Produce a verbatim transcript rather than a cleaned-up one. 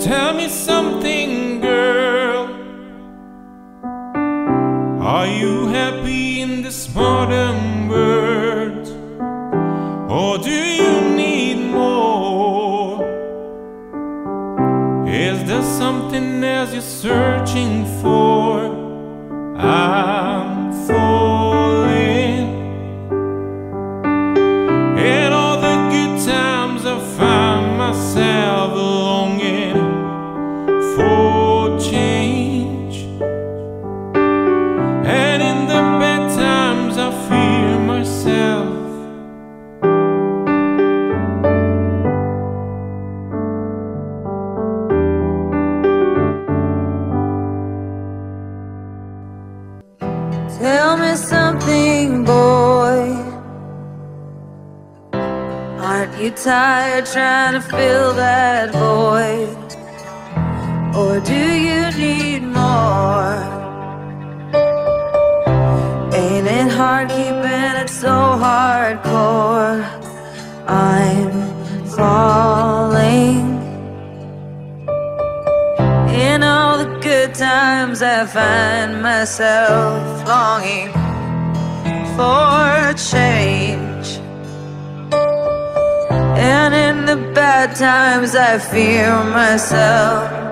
Tell me something, girl. Are you happy in this modern world? Or do you need more? Is there something else you're searching for? I'm falling. In all the good times I find myself longing for change, and in the bad times I fear myself. Tell me something, boy. Aren't you tired trying to fill that void? Or do you need more? Ain't it hard keeping it so hardcore? I'm falling. In all the good times I find myself longing for change, and in the bad times I fear myself.